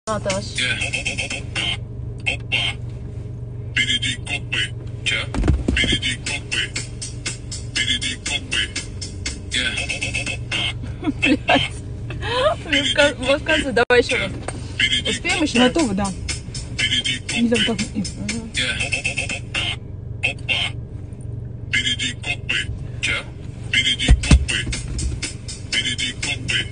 Наташ. Опа. Впереди копы. Че? Впереди копы. Впереди копы. Блядь. В конце, давай еще раз. Успеем еще? Готово, да. Впереди Не копы. так. Опа. Впереди копы. Че? Впереди копы. Впереди копы.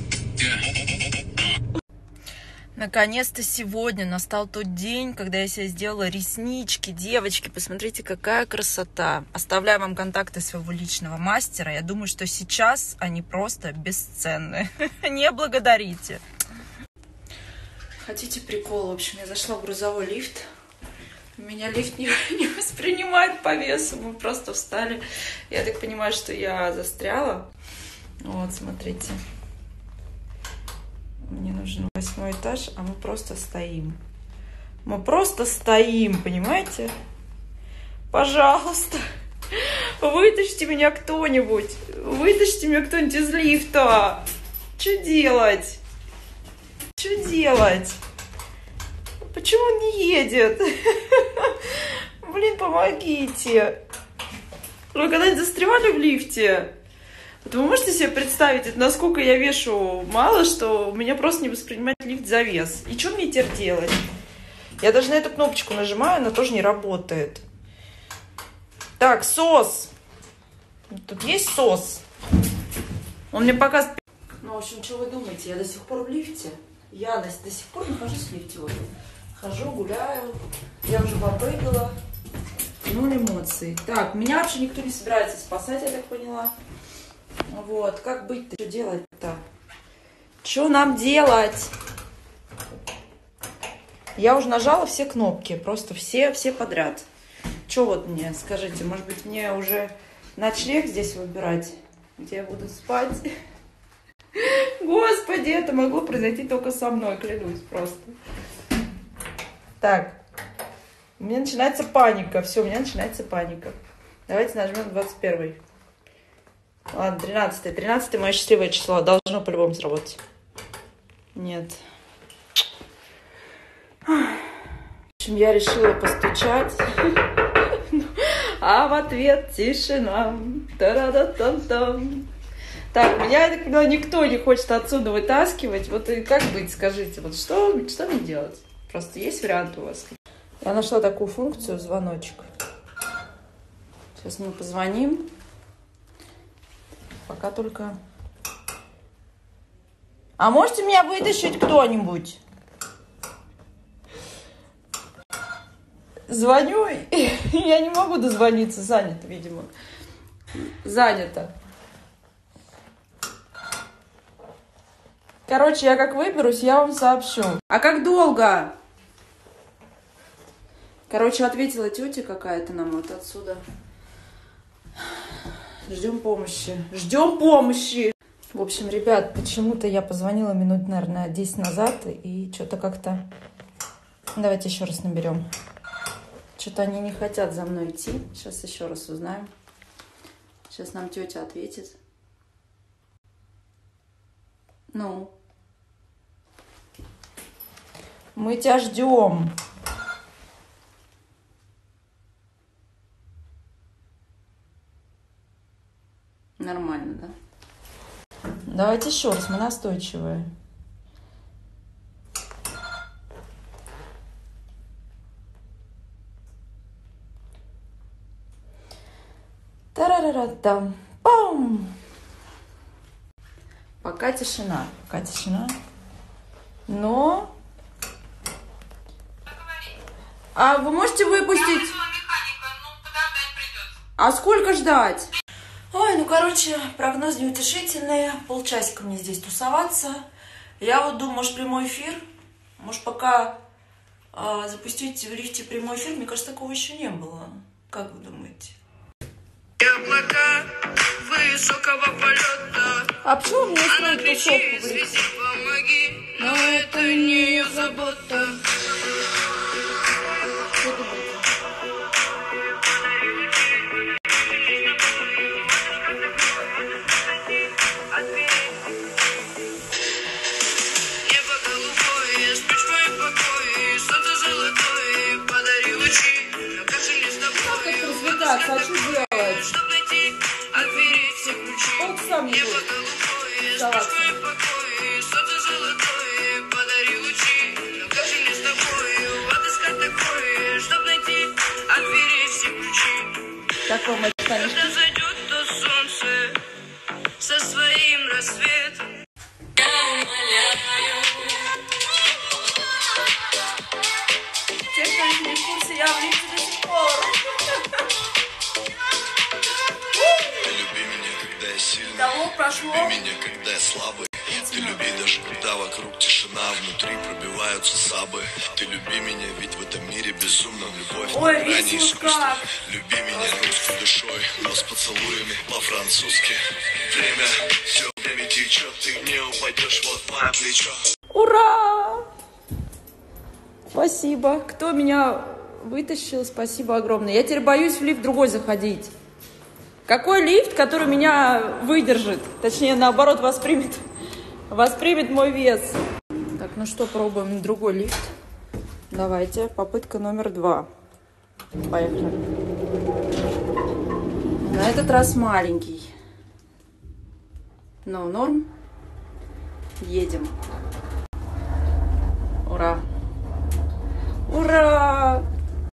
Наконец-то сегодня настал тот день, когда я себе сделала реснички. Девочки, посмотрите, какая красота. Оставляю вам контакты своего личного мастера. Я думаю, что сейчас они просто бесценны. Не благодарите. Хотите прикол? В общем, я зашла в грузовой лифт. Меня лифт не воспринимает по весу. Мы просто встали. Я так понимаю, что я застряла. Вот, смотрите. Мне нужен 8 этаж, а мы просто стоим. Мы просто стоим, понимаете? Пожалуйста, вытащите меня кто-нибудь. Вытащите меня кто-нибудь из лифта. Что делать? Что делать? Почему он не едет? Блин, помогите. Вы когда-нибудь застревали в лифте? Вот вы можете себе представить, насколько я вешу мало, что меня просто не воспринимает лифт за вес. И что мне теперь делать? Я даже на эту кнопочку нажимаю, она тоже не работает. Так, сос. Тут есть сос. Он мне показывает... Ну, в общем, что вы думаете? Я до сих пор в лифте. Я до сих пор нахожусь в лифте. Вот. Хожу, гуляю. Я уже попрыгала. Ну, эмоции. Так, меня вообще никто не собирается спасать, я так поняла. Вот, как быть-то? Что делать-то? Что нам делать? Я уже нажала все кнопки, просто все подряд. Что вот мне, скажите, может быть, мне уже ночлег здесь выбирать, где я буду спать? Господи, это могло произойти только со мной, клянусь просто. Так, у меня начинается паника, все, у меня начинается паника. Давайте нажмем 21. Ладно, 13. 13 мое счастливое число. Должно по-любому сработать. Нет. В общем, я решила постучать. А в ответ тишина. Та-да-да-там-там. Так, меня, я так поняла, никто не хочет отсюда вытаскивать. Вот и как быть, скажите? Вот что мне делать? Просто есть вариант у вас? Я нашла такую функцию, звоночек. Сейчас мы позвоним. Пока только... А можете меня вытащить кто-нибудь? Звоню, и я не могу дозвониться. Занято, видимо. Занято. Короче, я как выберусь, я вам сообщу. А как долго? Короче, ответила тетя какая-то нам вот отсюда. Ждем помощи. Ждем помощи! В общем, ребят, почему-то я позвонила минут, наверное, 10 назад, и что-то как-то... Давайте еще раз наберем. Что-то они не хотят за мной идти. Сейчас еще раз узнаем. Сейчас нам тетя ответит. Ну? Мы тебя ждем. Нормально, да? Давайте еще раз, мы настойчивые. Тарарара-там. Пам! Пока тишина. Пока тишина. Но... А вы можете выпустить? А сколько ждать? Ой, ну, короче, прогноз неутешительный. Полчасика мне здесь тусоваться. Я вот думаю, может, прямой эфир? Может, пока запустить в лифте прямой эфир? Мне кажется, такого еще не было. Как вы думаете? Облака высокого полета. А почему мне стоит Кричи, тусовку в свети, лифте? помоги, но это не ее забота. Что думаете? Небо голубое, спишь салат хочу делать. Чтоб найти от двери все ключи. Вот сам не Небо будет. голубое, Салат. сплошной покой, солнце золотое, подари лучи. Но как же мне с тобою отыскать такое, чтоб найти от двери все ключи. Как вам это, Когда Танечка? зайдет то солнце со своим рассветом. Те, кто не в курсе, я в лифте до сих пор. Люби меня, когда я сильный. Того прошло. Люби меня, когда я слабый. Ты люби даже когда вокруг тишина, внутри пробиваются сабы. Ты люби меня, ведь в этом мире безумно любовь. Ой, на грани весело искусства. как. Люби меня русской душой, но с поцелуями по-французски. Время, все время течет, ты не упадешь, вот мое плечо. Ура! Спасибо. Кто меня вытащил, спасибо огромное. Я теперь боюсь в лифт другой заходить. Какой лифт, который меня выдержит? Точнее, наоборот, воспримет мой вес. Так, ну что, пробуем другой лифт. Давайте, попытка номер 2. Поехали. На этот раз маленький. Но норм. Едем.